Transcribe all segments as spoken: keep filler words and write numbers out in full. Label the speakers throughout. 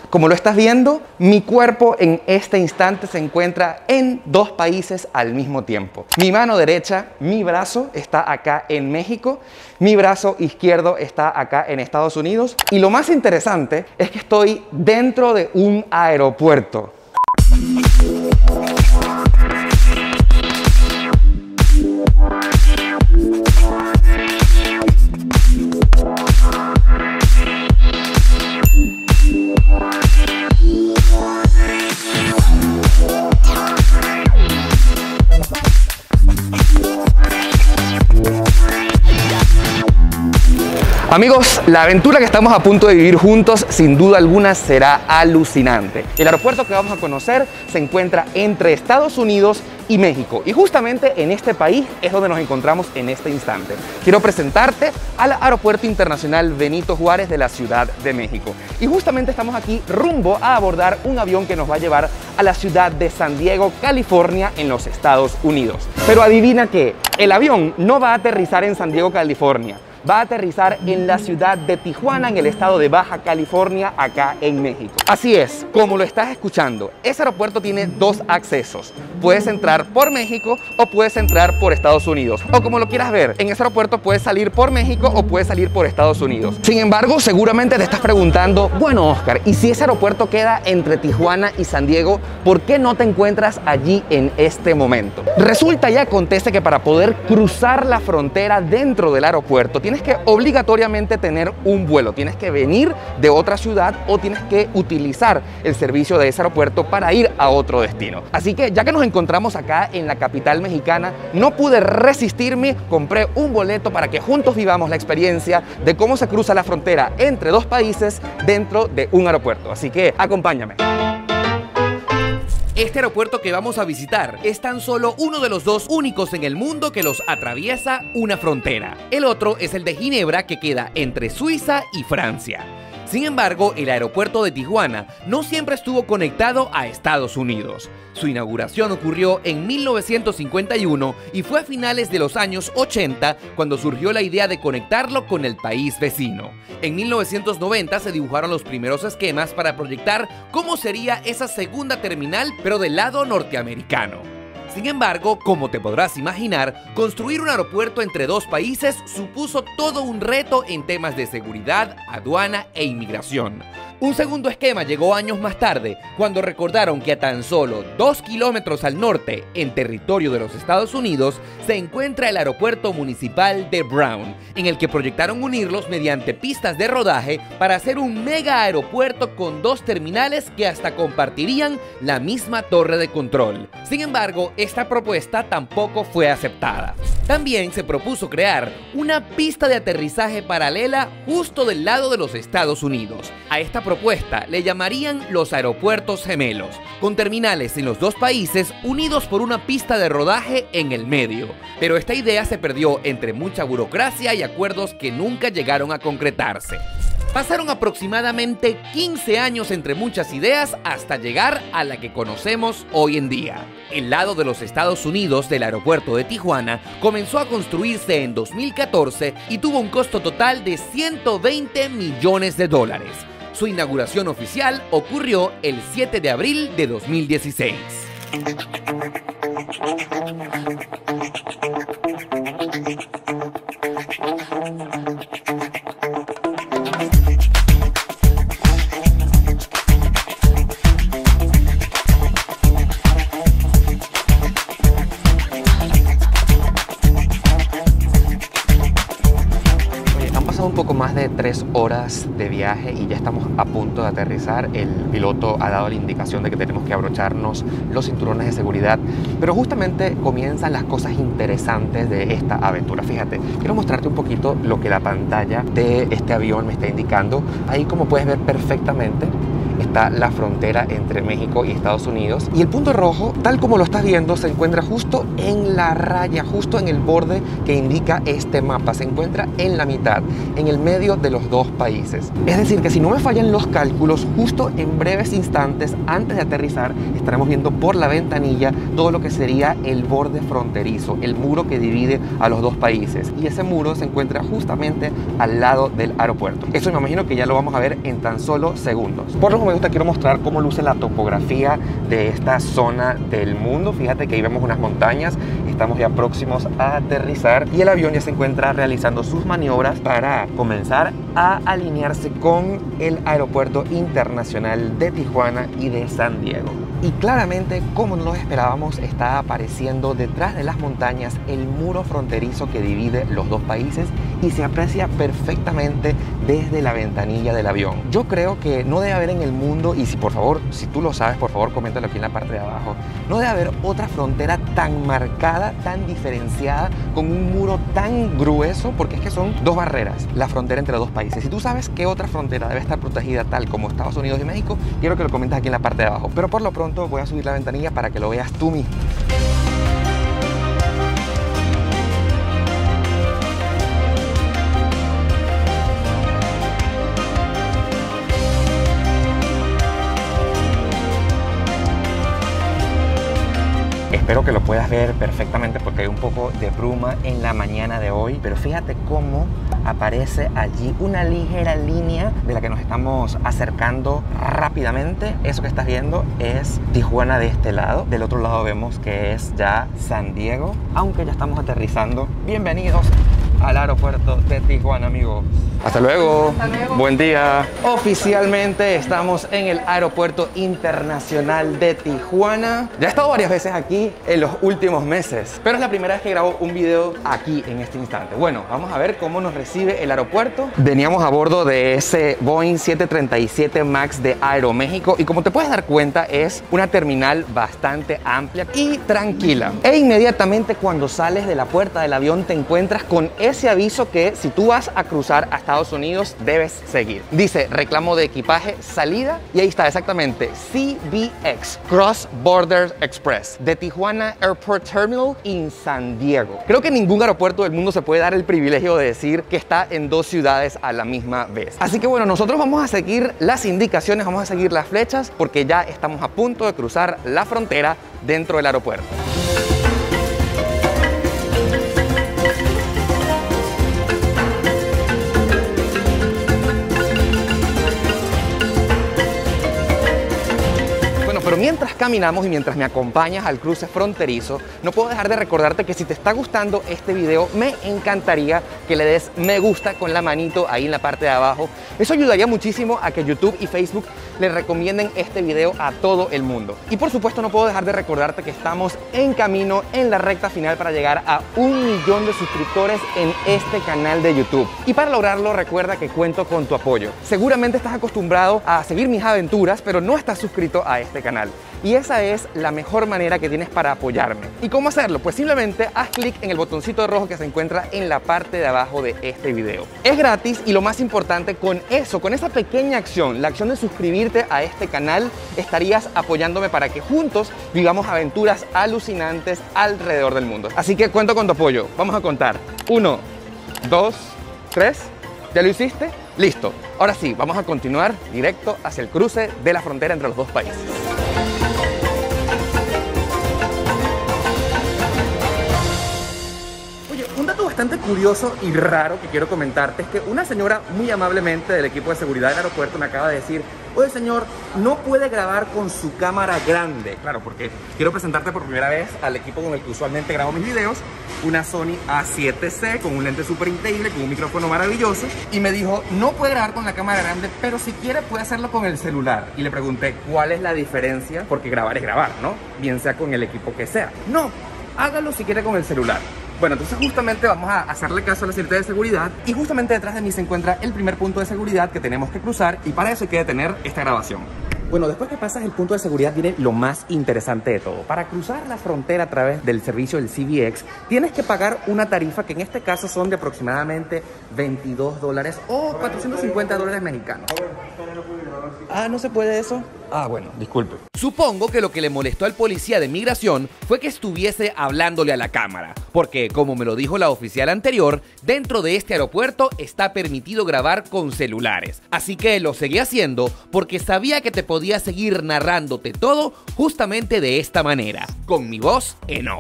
Speaker 1: Como lo estás viendo, mi cuerpo en este instante se encuentra en dos países al mismo tiempo. Mi mano derecha, mi brazo, está acá en México, mi brazo izquierdo está acá en Estados Unidos. Y lo más interesante es que estoy dentro de un aeropuerto. Amigos, la aventura que estamos a punto de vivir juntos sin duda alguna será alucinante. El aeropuerto que vamos a conocer se encuentra entre Estados Unidos y México, y justamente en este país es donde nos encontramos en este instante. Quiero presentarte al Aeropuerto Internacional Benito Juárez de la Ciudad de México, y justamente estamos aquí rumbo a abordar un avión que nos va a llevar a la ciudad de San Diego, California, en los Estados Unidos. Pero adivina qué, el avión no va a aterrizar en San Diego, California. Va a aterrizar en la ciudad de Tijuana, en el estado de Baja California, acá en México. Así es, como lo estás escuchando, ese aeropuerto tiene dos accesos. Puedes entrar por México o puedes entrar por Estados Unidos. O como lo quieras ver, en ese aeropuerto puedes salir por México o puedes salir por Estados Unidos. Sin embargo, seguramente te estás preguntando, bueno, Oscar, ¿y si ese aeropuerto queda entre Tijuana y San Diego, por qué no te encuentras allí en este momento? Resulta y acontece que para poder cruzar la frontera dentro del aeropuerto, tienes que obligatoriamente tener un vuelo, tienes que venir de otra ciudad o tienes que utilizar el servicio de ese aeropuerto para ir a otro destino. Así que ya que nos encontramos acá en la capital mexicana, no pude resistirme, compré un boleto para que juntos vivamos la experiencia de cómo se cruza la frontera entre dos países dentro de un aeropuerto. Así que acompáñame. Este aeropuerto que vamos a visitar es tan solo uno de los dos únicos en el mundo que los atraviesa una frontera. El otro es el de Ginebra, que queda entre Suiza y Francia. Sin embargo, el aeropuerto de Tijuana no siempre estuvo conectado a Estados Unidos. Su inauguración ocurrió en mil novecientos cincuenta y uno y fue a finales de los años ochenta cuando surgió la idea de conectarlo con el país vecino. En mil novecientos noventa se dibujaron los primeros esquemas para proyectar cómo sería esa segunda terminal, pero del lado norteamericano. Sin embargo, como te podrás imaginar, construir un aeropuerto entre dos países supuso todo un reto en temas de seguridad, aduana e inmigración. Un segundo esquema llegó años más tarde, cuando recordaron que a tan solo dos kilómetros al norte, en territorio de los Estados Unidos, se encuentra el aeropuerto municipal de Brown, en el que proyectaron unirlos mediante pistas de rodaje para hacer un mega aeropuerto con dos terminales que hasta compartirían la misma torre de control. Sin embargo, esta propuesta tampoco fue aceptada. También se propuso crear una pista de aterrizaje paralela justo del lado de los Estados Unidos. A esta propuesta le llamarían los aeropuertos gemelos, con terminales en los dos países unidos por una pista de rodaje en el medio. Pero esta idea se perdió entre mucha burocracia y acuerdos que nunca llegaron a concretarse. Pasaron aproximadamente quince años entre muchas ideas hasta llegar a la que conocemos hoy en día. El lado de los Estados Unidos del aeropuerto de Tijuana comenzó a construirse en dos mil catorce y tuvo un costo total de ciento veinte millones de dólares. Su inauguración oficial ocurrió el siete de abril de dos mil dieciséis. Un poco más de tres horas de viaje y ya estamos a punto de aterrizar. El piloto ha dado la indicación de que tenemos que abrocharnos los cinturones de seguridad, pero justamente comienzan las cosas interesantes de esta aventura. Fíjate, quiero mostrarte un poquito lo que la pantalla de este avión me está indicando. Ahí, como puedes ver perfectamente, está la frontera entre México y Estados Unidos, y el punto rojo, tal como lo estás viendo, se encuentra justo en la raya, justo en el borde que indica este mapa. Se encuentra en la mitad, en el medio de los dos países. Es decir, que si no me fallan los cálculos, justo en breves instantes antes de aterrizar estaremos viendo por la ventanilla todo lo que sería el borde fronterizo, el muro que divide a los dos países, y ese muro se encuentra justamente al lado del aeropuerto. Eso me imagino que ya lo vamos a ver en tan solo segundos. Por los
Speaker 2: como me gusta, quiero mostrar cómo luce la topografía de esta zona del mundo. Fíjate que ahí vemos unas montañas, estamos ya próximos a aterrizar y el avión ya se encuentra realizando sus maniobras para comenzar a alinearse con el aeropuerto internacional de Tijuana y de San Diego. Y claramente, como no lo esperábamos, está apareciendo detrás de las montañas el muro fronterizo que divide los dos países y se aprecia perfectamente desde la ventanilla del avión. Yo creo que no debe haber en el mundo, y si por favor, si tú lo sabes, por favor coméntalo aquí en la parte de abajo, no debe haber otra frontera tan marcada, tan diferenciada, con un muro tan grueso, porque es que son dos barreras, la frontera entre dos países. Si tú sabes qué otra frontera debe estar protegida tal como Estados Unidos y México, quiero que lo comentes aquí en la parte de abajo. Pero por lo pronto voy a subir la ventanilla para que lo veas tú mismo. Espero que lo puedas ver perfectamente porque hay un poco de bruma en la mañana de hoy, pero fíjate cómo aparece allí una ligera línea de la que nos estamos acercando rápidamente. Eso que estás viendo es Tijuana de este lado, del otro lado vemos que es ya San Diego, aunque ya estamos aterrizando. Bienvenidos al aeropuerto de Tijuana, amigos. Hasta luego. Hasta luego. Buen día. Oficialmente estamos en el aeropuerto internacional de Tijuana. Ya he estado varias veces aquí en los últimos meses, pero es la primera vez que grabo un video aquí en este instante. Bueno, vamos a ver cómo nos recibe el aeropuerto. Veníamos a bordo de ese Boeing siete treinta y siete MAX de Aeroméxico y como te puedes dar cuenta es una terminal bastante amplia y tranquila. E inmediatamente cuando sales de la puerta del avión te encuentras con ese aviso que si tú vas a cruzar a Estados Unidos debes seguir. Dice reclamo de equipaje, salida, y ahí está exactamente C B X, Cross Border Express, de Tijuana Airport Terminal en San Diego. Creo que ningún aeropuerto del mundo se puede dar el privilegio de decir que está en dos ciudades a la misma vez. Así que bueno, nosotros vamos a seguir las indicaciones, vamos a seguir las flechas porque ya estamos a punto de cruzar la frontera dentro del aeropuerto. Pero mientras caminamos y mientras me acompañas al cruce fronterizo, no puedo dejar de recordarte que si te está gustando este video, me encantaría que le des me gusta con la manito ahí en la parte de abajo. Eso ayudaría muchísimo a que YouTube y Facebook le recomienden este video a todo el mundo. Y por supuesto no puedo dejar de recordarte que estamos en camino en la recta final para llegar a un millón de suscriptores en este canal de YouTube. Y para lograrlo recuerda que cuento con tu apoyo. Seguramente estás acostumbrado a seguir mis aventuras, pero no estás suscrito a este canal. Y esa es la mejor manera que tienes para apoyarme. ¿Y cómo hacerlo? Pues simplemente haz clic en el botoncito rojo que se encuentra en la parte de abajo de este video. Es gratis y lo más importante, con eso, con esa pequeña acción, la acción de suscribirte a este canal, estarías apoyándome para que juntos vivamos aventuras alucinantes alrededor del mundo. Así que cuento con tu apoyo. Vamos a contar. Uno, dos, tres. ¿Ya lo hiciste? Listo. Ahora sí, vamos a continuar directo hacia el cruce de la frontera entre los dos países. Un dato bastante curioso y raro que quiero comentarte es que una señora muy amablemente del equipo de seguridad del aeropuerto me acaba de decir: oye señor, no puede grabar con su cámara grande. Claro, porque quiero presentarte por primera vez al equipo con el que usualmente grabo mis videos, una Sony A siete C con un lente súper increíble, con un micrófono maravilloso, y me dijo, no puede grabar con la cámara grande, pero si quiere puede hacerlo con el celular. Y le pregunté, ¿cuál es la diferencia? Porque grabar es grabar, ¿no? Bien sea con el equipo que sea. No, hágalo si quiere con el celular. Bueno, entonces justamente vamos a hacerle caso a la señorita de seguridad y justamente detrás de mí se encuentra el primer punto de seguridad que tenemos que cruzar y para eso hay que detener esta grabación. Bueno, después que pasas el punto de seguridad viene lo más interesante de todo. Para cruzar la frontera a través del servicio del C B X tienes que pagar una tarifa que en este caso son de aproximadamente veintidós dólares o cuatrocientos cincuenta dólares mexicanos. Ah, ¿no se puede eso? Ah, bueno, disculpe.
Speaker 1: Supongo que lo que le molestó al policía de migración fue que estuviese hablándole a la cámara, porque como me lo dijo la oficial anterior, dentro de este aeropuerto está permitido grabar con celulares. Así que lo seguí haciendo porque sabía que te podía seguir narrándote todo justamente de esta manera, con mi voz en off.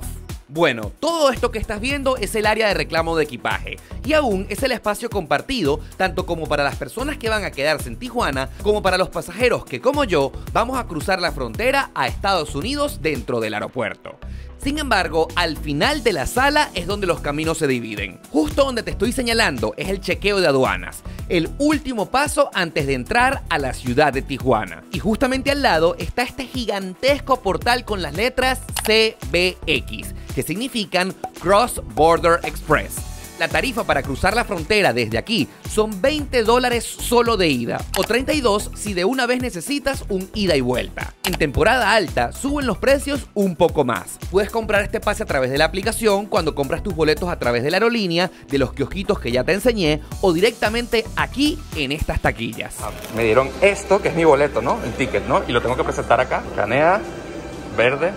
Speaker 1: Bueno, todo esto que estás viendo es el área de reclamo de equipaje y aún es el espacio compartido tanto como para las personas que van a quedarse en Tijuana como para los pasajeros que, como yo, vamos a cruzar la frontera a Estados Unidos dentro del aeropuerto. Sin embargo, al final de la sala es donde los caminos se dividen. Justo donde te estoy señalando es el chequeo de aduanas, el último paso antes de entrar a la ciudad de Tijuana. Y justamente al lado está este gigantesco portal con las letras C B X, que significan Cross Border Express. La tarifa para cruzar la frontera desde aquí son veinte dólares solo de ida o treinta y dos si de una vez necesitas un ida y vuelta. En temporada alta suben los precios un poco más. Puedes comprar este pase a través de la aplicación cuando compras tus boletos a través de la aerolínea, de los kiosquitos que ya te enseñé o directamente aquí en estas taquillas.
Speaker 2: Me dieron esto que es mi boleto, ¿no? El ticket, ¿no? Y lo tengo que presentar acá. Canea, verde.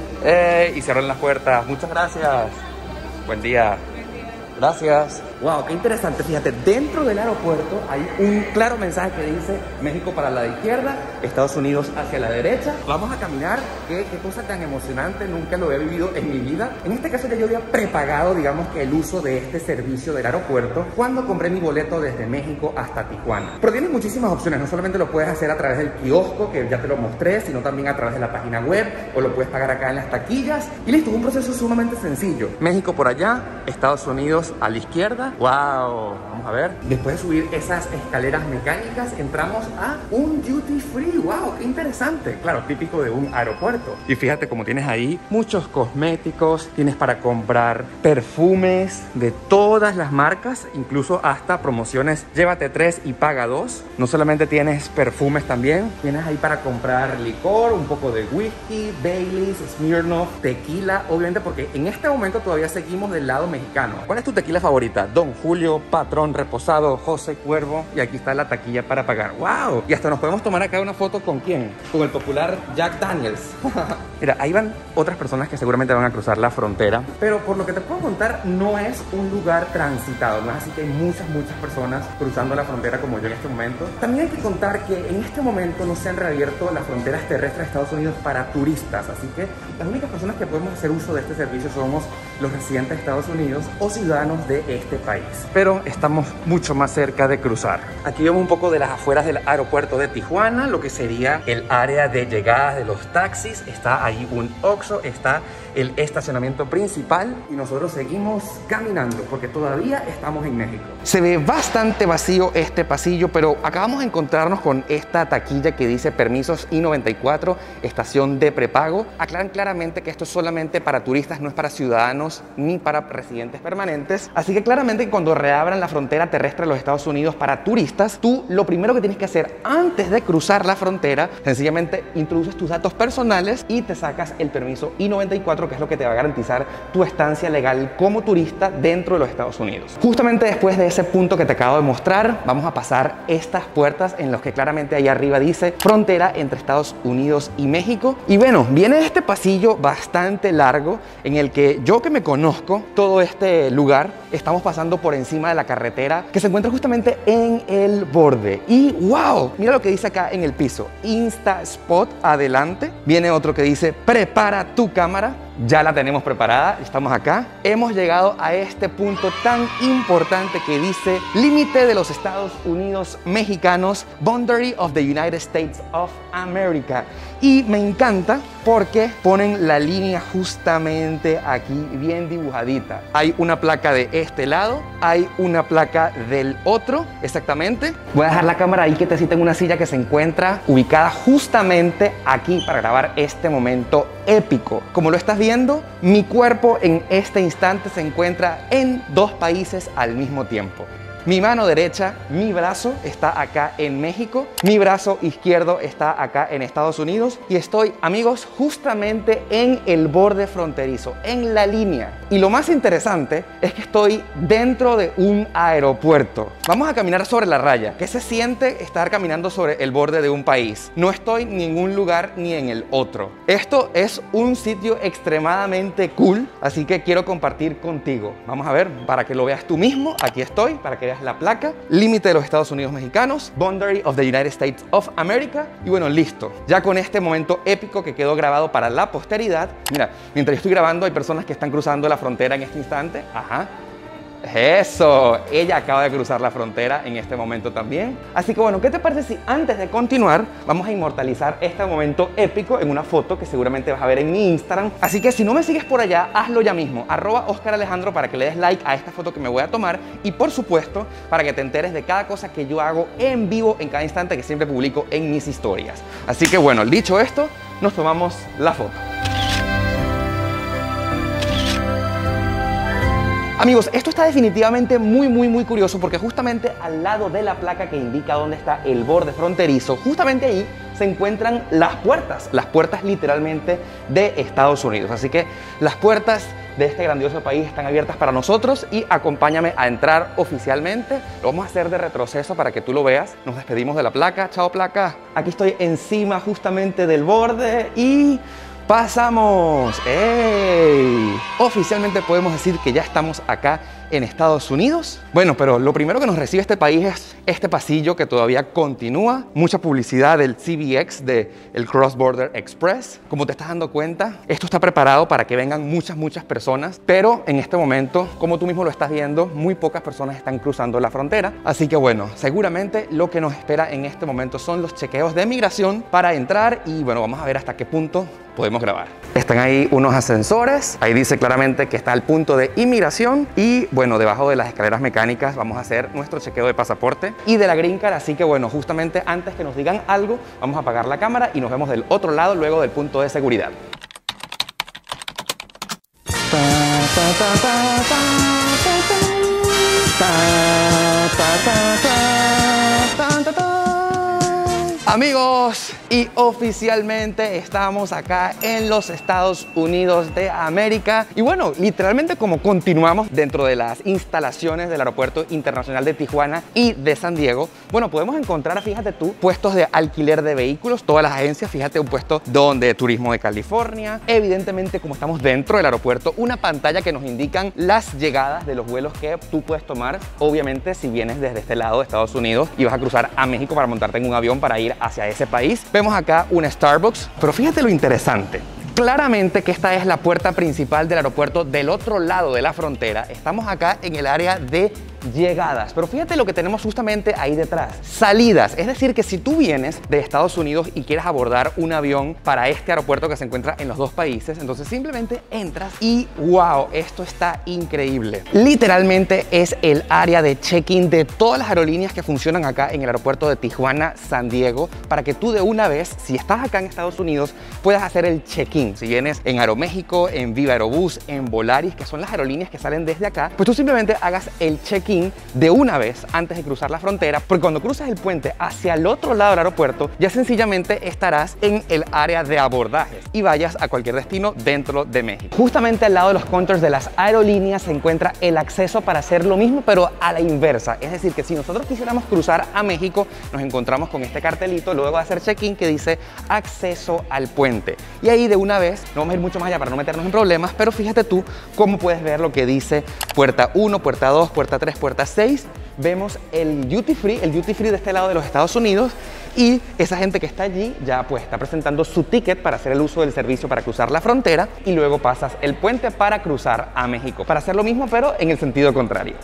Speaker 2: Eh, y cierran las puertas. Muchas gracias. Buen día. Gracias. Wow, qué interesante. Fíjate, dentro del aeropuerto hay un claro mensaje que dice México para la izquierda, Estados Unidos hacia la derecha. Vamos a caminar. Qué, qué cosa tan emocionante. Nunca lo había vivido en mi vida. En este caso ya yo había prepagado, digamos, que el uso de este servicio del aeropuerto cuando compré mi boleto desde México hasta Tijuana. Pero tienes muchísimas opciones. No solamente lo puedes hacer a través del kiosco, que ya te lo mostré, sino también a través de la página web, o lo puedes pagar acá en las taquillas. Y listo, es un proceso sumamente sencillo. México por allá, Estados Unidos a la izquierda. Wow, vamos a ver. Después de subir esas escaleras mecánicas, entramos a un duty free. Wow, qué interesante. Claro, típico de un aeropuerto. Y fíjate cómo tienes ahí muchos cosméticos, tienes para comprar perfumes de todas las marcas, incluso hasta promociones llévate tres y paga dos. No solamente tienes perfumes también, tienes ahí para comprar licor, un poco de whisky, Baileys, Smirnoff, tequila, obviamente porque en este momento todavía seguimos del lado mexicano. ¿Cuál es tu tequila favorita? Don Julio, Patrón, Reposado, José Cuervo, y aquí está la taquilla para pagar. ¡Wow! Y hasta nos podemos tomar acá una foto ¿con quién? Con el popular Jack Daniels. Mira, ahí van otras personas que seguramente van a cruzar la frontera, pero por lo que te puedo contar, no es un lugar transitado, no es así que hay muchas, muchas personas cruzando la frontera como yo en este momento. También hay que contar que en este momento no se han reabierto las fronteras terrestres de Estados Unidos para turistas, así que las únicas personas que podemos hacer uso de este servicio somos los residentes de Estados Unidos o ciudadanos de este país. Pero estamos mucho más cerca de cruzar. Aquí vemos un poco de las afueras del aeropuerto de Tijuana, lo que sería el área de llegadas de los taxis. Está ahí un Oxxo, está el estacionamiento principal y nosotros seguimos caminando porque todavía estamos en México. Se ve bastante vacío este pasillo, pero acabamos de encontrarnos con esta taquilla que dice permisos I noventa y cuatro, estación de prepago. Aclaran claramente que esto es solamente para turistas, no es para ciudadanos ni para residentes permanentes. Así que claramente cuando reabran la frontera terrestre de los Estados Unidos para turistas, tú lo primero que tienes que hacer antes de cruzar la frontera, sencillamente introduces tus datos personales y te sacas el permiso I noventa y cuatro, que es lo que te va a garantizar tu estancia legal como turista dentro de los Estados Unidos. Justamente después de ese punto que te acabo de mostrar, vamos a pasar estas puertas en las que claramente ahí arriba dice frontera entre Estados Unidos y México. Y bueno, viene este pasillo bastante largo en el que yo que me conozco todo este lugar, estamos pasando por encima de la carretera que se encuentra justamente en el borde. Y wow, mira lo que dice acá en el piso, Insta Spot adelante. Viene otro que dice prepara tu cámara. Ya la tenemos preparada, estamos acá. Hemos llegado a este punto tan importante que dice límite de los Estados Unidos mexicanos, Boundary of the United States of America. Y me encanta porque ponen la línea justamente aquí bien dibujadita. Hay una placa de este lado, hay una placa del otro, exactamente. Voy a dejar la cámara ahí quietecita en una silla que se encuentra ubicada justamente aquí para grabar este momento épico. Como lo estás viendo, mi cuerpo en este instante se encuentra en dos países al mismo tiempo. Mi mano derecha, mi brazo está acá en México, mi brazo izquierdo está acá en Estados Unidos y estoy, amigos, justamente en el borde fronterizo, en la línea. Y lo más interesante es que estoy dentro de un aeropuerto. Vamos a caminar sobre la raya. ¿Qué se siente estar caminando sobre el borde de un país? No estoy ni en un lugar ni en el otro. Esto es un sitio extremadamente cool, así que quiero compartir contigo. Vamos a ver, para que lo veas tú mismo, aquí estoy, para que veas la placa, límite de los Estados Unidos mexicanos, Boundary of the United States of America. Y bueno, listo. Ya con este momento épico que quedó grabado para la posteridad. Mira, mientras yo estoy grabando hay personas que están cruzando la frontera en este instante. Ajá. Eso, ella acaba de cruzar la frontera en este momento también. Así que bueno, ¿qué te parece si antes de continuar vamos a inmortalizar este momento épico en una foto que seguramente vas a ver en mi Instagram? Así que si no me sigues por allá, hazlo ya mismo, arroba Oscar Alejandro, para que le des like a esta foto que me voy a tomar y por supuesto para que te enteres de cada cosa que yo hago en vivo en cada instante que siempre publico en mis historias. Así que bueno, dicho esto, nos tomamos la foto. Amigos, esto está definitivamente muy, muy, muy curioso porque justamente al lado de la placa que indica dónde está el borde fronterizo, justamente ahí se encuentran las puertas, las puertas literalmente de Estados Unidos. Así que las puertas de este grandioso país están abiertas para nosotros y acompáñame a entrar oficialmente. Lo vamos a hacer de retroceso para que tú lo veas. Nos despedimos de la placa. Chao, placa. Aquí estoy encima justamente del borde y pasamos. ¡Ey! Oficialmente podemos decir que ya estamos acá en Estados Unidos. Bueno, pero lo primero que nos recibe este país es este pasillo que todavía continúa. Mucha publicidad del C B X, del Cross Border Express. Como te estás dando cuenta, esto está preparado para que vengan muchas, muchas personas. Pero en este momento, como tú mismo lo estás viendo, muy pocas personas están cruzando la frontera. Así que bueno, seguramente lo que nos espera en este momento son los chequeos de migración para entrar. Y bueno, vamos a ver hasta qué punto podemos grabar. Están ahí unos ascensores. Ahí dice claramente que está el punto de inmigración. Y bueno, debajo de las escaleras mecánicas vamos a hacer nuestro chequeo de pasaporte y de la Green Card. Así que bueno, justamente antes que nos digan algo, vamos a apagar la cámara y nos vemos del otro lado luego del punto de seguridad. Amigos, y oficialmente estamos acá en los Estados Unidos de América. Y bueno, literalmente como continuamos dentro de las instalaciones del Aeropuerto Internacional de Tijuana y de San Diego, bueno, podemos encontrar, fíjate tú, puestos de alquiler de vehículos, todas las agencias. Fíjate, un puesto donde Turismo de California. Evidentemente, como estamos dentro del aeropuerto, una pantalla que nos indican las llegadas de los vuelos que tú puedes tomar. Obviamente, si vienes desde este lado de Estados Unidos y vas a cruzar a México para montarte en un avión para ir hacia ese país. Vemos acá un Starbucks, pero fíjate lo interesante. Claramente que esta es la puerta principal del aeropuerto del otro lado de la frontera. Estamos acá en el área de llegadas, pero fíjate lo que tenemos justamente ahí detrás. Salidas, es decir que si tú vienes de Estados Unidos y quieres abordar un avión para este aeropuerto que se encuentra en los dos países, entonces simplemente entras y wow, esto está increíble. Literalmente es el área de check-in de todas las aerolíneas que funcionan acá en el aeropuerto de Tijuana, San Diego, para que tú de una vez, si estás acá en Estados Unidos, puedas hacer el check-in. Si vienes en Aeroméxico, en Viva Aerobús, en Volaris, que son las aerolíneas que salen desde acá, pues tú simplemente hagas el check-in de una vez antes de cruzar la frontera, porque cuando cruzas el puente hacia el otro lado del aeropuerto, ya sencillamente estarás en el área de abordajes y vayas a cualquier destino dentro de México. Justamente al lado de los counters de las aerolíneas se encuentra el acceso para hacer lo mismo, pero a la inversa. Es decir, que si nosotros quisiéramos cruzar a México, nos encontramos con este cartelito luego de hacer check-in que dice acceso al puente. Y ahí de una vez, no vamos a ir mucho más allá para no meternos en problemas, pero fíjate tú cómo puedes ver lo que dice puerta uno, puerta dos, puerta tres, puerta seis. Vemos el duty free, el duty free de este lado de los Estados Unidos, y esa gente que está allí ya pues está presentando su ticket para hacer el uso del servicio para cruzar la frontera, y luego pasas el puente para cruzar a México, para hacer lo mismo pero en el sentido contrario.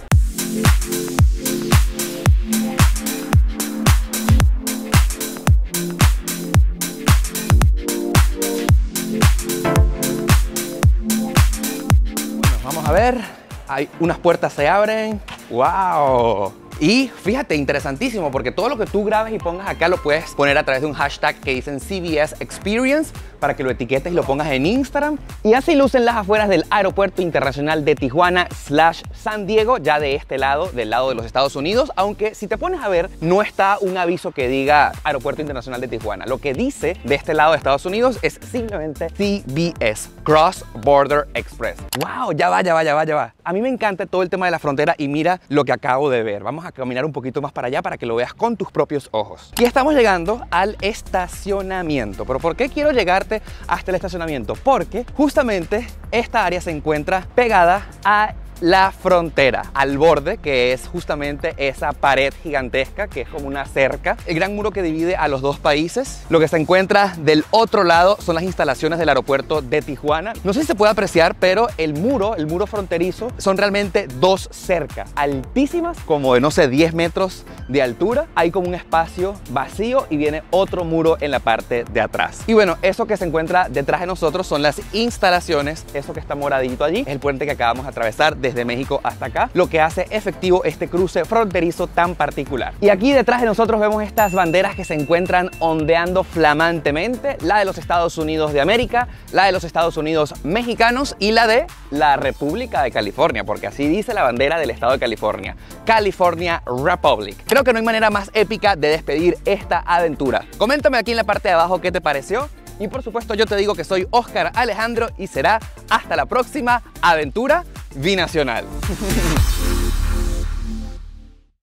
Speaker 2: A ver, hay unas puertas se abren. ¡Wow! Y fíjate, interesantísimo, porque todo lo que tú grabes y pongas acá lo puedes poner a través de un hashtag que dicen C B S Experience para que lo etiquetes y lo pongas en Instagram. Y así lucen las afueras del Aeropuerto Internacional de Tijuana slash San Diego, ya de este lado, del lado de los Estados Unidos. Aunque si te pones a ver, no está un aviso que diga Aeropuerto Internacional de Tijuana. Lo que dice de este lado de Estados Unidos es simplemente C B S, Cross Border Express. ¡Wow! Ya va, ya va, ya va, ya va. A mí me encanta todo el tema de la frontera y mira lo que acabo de ver. Vamos a caminar un poquito más para allá para que lo veas con tus propios ojos. Y estamos llegando al estacionamiento. ¿Pero por qué quiero llegarte hasta el estacionamiento? Porque justamente esta área se encuentra pegada a la frontera, al borde, que es justamente esa pared gigantesca que es como una cerca, el gran muro que divide a los dos países. Lo que se encuentra del otro lado son las instalaciones del aeropuerto de Tijuana. No sé si se puede apreciar, pero el muro, el muro fronterizo, son realmente dos cercas altísimas, como de no sé, diez metros de altura. Hay como un espacio vacío y viene otro muro en la parte de atrás. Y bueno, eso que se encuentra detrás de nosotros son las instalaciones. Eso que está moradito allí es el puente que acabamos de atravesar desde México hasta acá, lo que hace efectivo este cruce fronterizo tan particular. Y aquí detrás de nosotros vemos estas banderas que se encuentran ondeando flamantemente, la de los Estados Unidos de América, la de los Estados Unidos mexicanos y la de la República de California, porque así dice la bandera del estado de California, California Republic. Creo que no hay manera más épica de despedir esta aventura. Coméntame aquí en la parte de abajo qué te pareció. Y por supuesto yo te digo que soy Oscar Alejandro y será hasta la próxima aventura binacional.